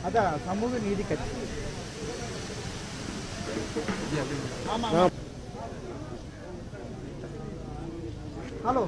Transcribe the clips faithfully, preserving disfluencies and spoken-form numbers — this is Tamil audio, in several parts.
அதான் சமூக நீதி கட்சி. ஆமா. ஹலோ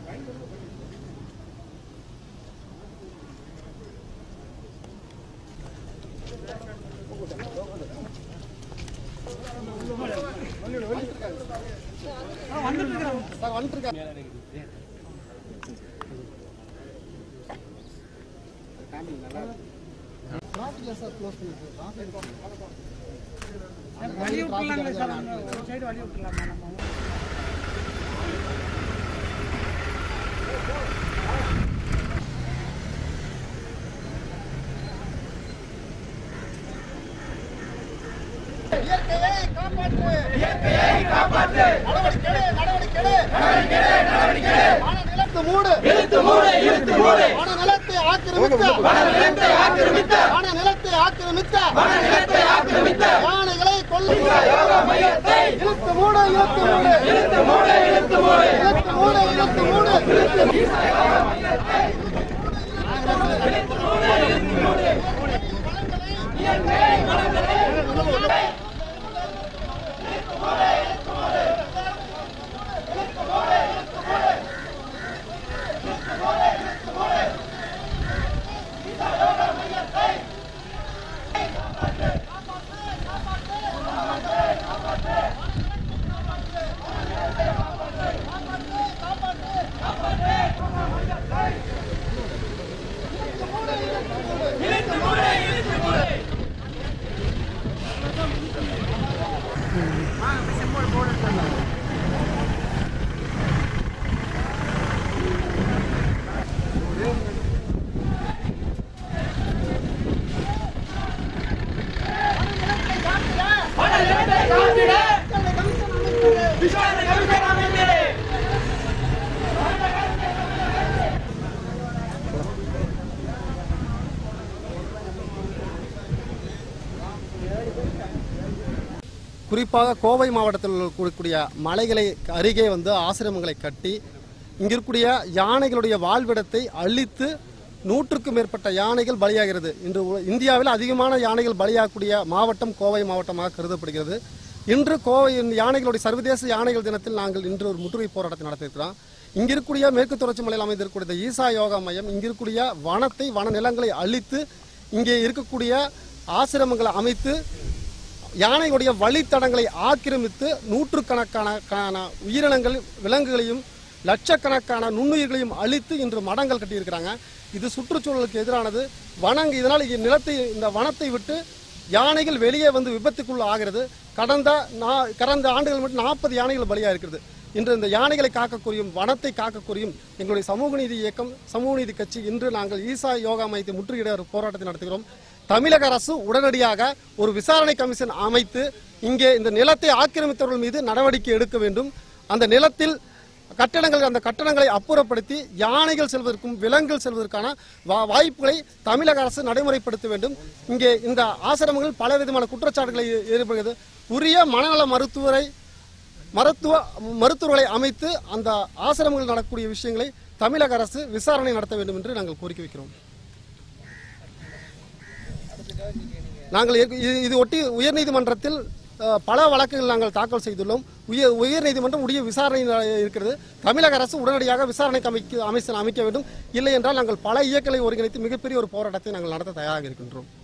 இயற்கையை காப்பாற்று, இயற்கையை காப்பாற்று, நடவடிக்கை நடவடிக்கை நடவடிக்கை, வன நிலத்தை மூடு, இழுத்து மூடு, இழுத்து மூடு, வன நிலத்தை ஆக்கிரமித்த, வன நிலத்தை ஆக்கிரமித்த, வன நிலத்தை ஆக்கிரமித்த, வன நிலத்தை ஆக்கிரமித்த, யானைகளை கொல்லும் யோகா மையத்தை இழுத்து மூடு, இழுத்து மூடு, இழுத்து மூடு, இழுத்து மூடு, இழுத்து மூடு, இழுத்து மூடு, இழுத்து மூடு, யோகா மையத்தை இழுத்து மூடு, இழுத்து மூடு, இயற்கை வளங்களை குறிப்பாக கோவை மாவட்டத்தில் இருக்கக்கூடிய மலைகளை அருகே வந்து ஆசிரமங்களை கட்டி இங்கிருக்கக்கூடிய யானைகளுடைய வாழ்விடத்தை அழித்து நூற்றுக்கும் மேற்பட்ட யானைகள் பலியாகிறது. இன்று இந்தியாவில் அதிகமான யானைகள் பலியாகக்கூடிய மாவட்டம் கோவை மாவட்டமாக கருதப்படுகிறது. இன்று கோவை யானைகளுடைய சர்வதேச யானைகள் தினத்தில் நாங்கள் இன்று ஒரு முற்றுகை போராட்டத்தை நடத்தியிருக்கிறோம். இங்கிருக்கூடிய மேற்கு தொடர்ச்சி மலையில் அமைந்திருக்கக்கூடிய ஈசா யோகா மையம் இங்கிருக்கூடிய வனத்தை வன நிலங்களை அழித்து இங்கே இருக்கக்கூடிய ஆசிரமங்களை அமைத்து யானைகளுடைய வழித்தடங்களை ஆக்கிரமித்து நூற்றுக்கணக்கான உயிரினங்கள் விலங்குகளையும் லட்சக்கணக்கான நுண்ணுயிர்களையும் அழித்து இன்று மடங்கள் கட்டியிருக்கிறாங்க. இது சுற்றுச்சூழலுக்கு எதிரானது. வனங்க இதனால் நிலத்தை இந்த வனத்தை விட்டு யானைகள் வெளியே வந்து விபத்துக்குள்ள ஆகிறது. கடந்த கடந்த ஆண்டுகள் மட்டும் நாற்பது யானைகள் பலியாக இருக்கிறது. இன்று இந்த யானைகளை காக்கக்கூடியும் வனத்தை காக்கக்கூடியும் எங்களுடைய சமூக நீதி இயக்கம் சமூக நீதி கட்சி இன்று நாங்கள் ஈசா யோகா மையத்தை முற்றுகையிட ஒரு போராட்டத்தை நடத்துகிறோம். தமிழக அரசு உடனடியாக ஒரு விசாரணை கமிஷன் அமைத்து இங்கே இந்த நிலத்தை ஆக்கிரமித்தவர்கள் மீது நடவடிக்கை எடுக்க வேண்டும். அந்த நிலத்தில் கட்டடங்கள் அந்த கட்டடங்களை அப்புறப்படுத்தி யானைகள் செல்வதற்கும் விலங்குகள் செல்வதற்கான வாய்ப்புகளை தமிழக அரசு நடைமுறைப்படுத்த வேண்டும். இங்கே இந்த ஆசிரமங்கள் பல விதமான குற்றச்சாட்டுகளை ஏற்படுகிறது. உரிய மனநல மருத்துவரை மருத்துவ மருத்துவர்களை அமைத்து அந்த ஆசிரமங்கள் நடக்கக்கூடிய விஷயங்களை தமிழக அரசு விசாரணை நடத்த வேண்டும் என்று நாங்கள் கோரிக்கை வைக்கிறோம். நாங்கள் இது ஒட்டி உயர்நீதிமன்றத்தில் பல வழக்குகள் நாங்கள் தாக்கல் செய்துள்ளோம். உயர் உயர்நீதிமன்றம் உரிய விசாரணை இருக்கிறது. தமிழக அரசு உடனடியாக விசாரணை அமைக்க அமைச்சர் அமைக்க வேண்டும். இல்லை என்றால் நாங்கள் பல இயக்கங்களை ஒருங்கிணைத்து மிகப்பெரிய ஒரு போராட்டத்தை நாங்கள் நடத்த தயாராக இருக்கின்றோம்.